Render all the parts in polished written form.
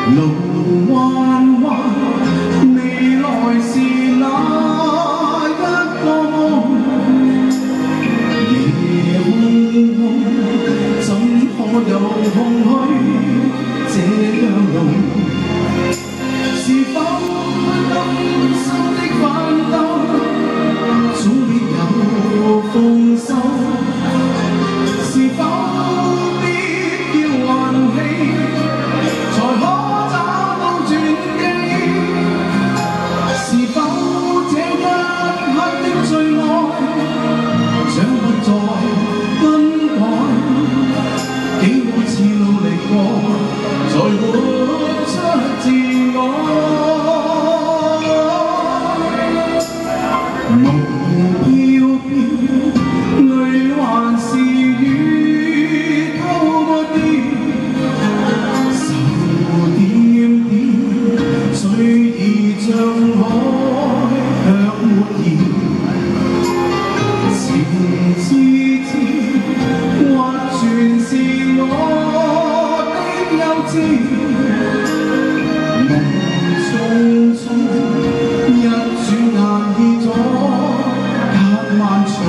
路彎彎，未來是哪一個夢？夜空空，怎可有空虛這樣濃？是否今生的奮鬥，總必有豐收？是否必要運氣，才可找到轉機？是否這一刻的最愛，將不再更改？幾多次努力過，才活出自我。夢飄飄，淚還是雨透過啲，愁點點，隨意像海卻沒言。情之甜，或全是我的幼稚。夢匆匆，一轉眼已咗隔萬重。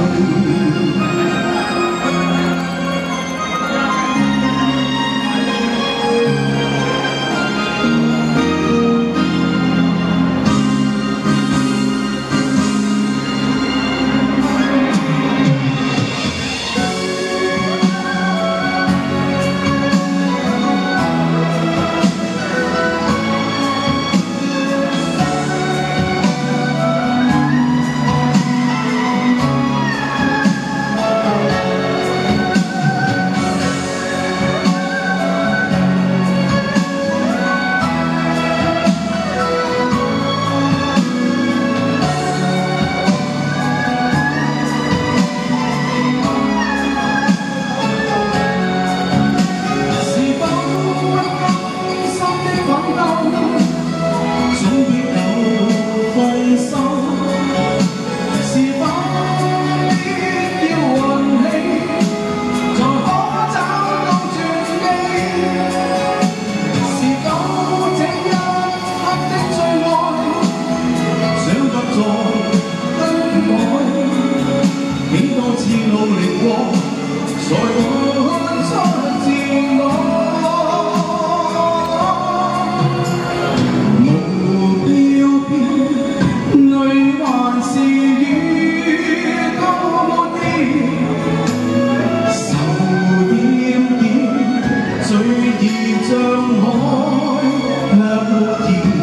幾多次努力過，才活出自我。霧飄飄，淚還是雨都沒意，愁點點，最易像海卻沒言。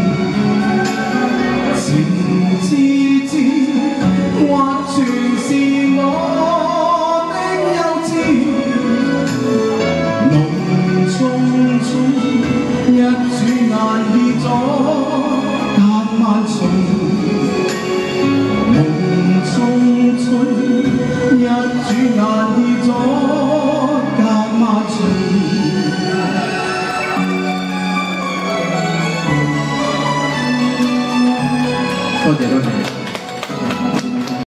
情之甜，或全是我的幼稚。夢匆匆，一轉眼已咗隔萬重。夢匆匆，一轉眼已咗隔萬重。多謝多謝。